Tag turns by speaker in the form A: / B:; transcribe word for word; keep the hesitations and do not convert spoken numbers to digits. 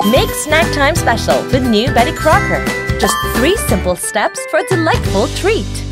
A: Make snack time special with new Betty Crocker. Just three simple steps for a delightful treat.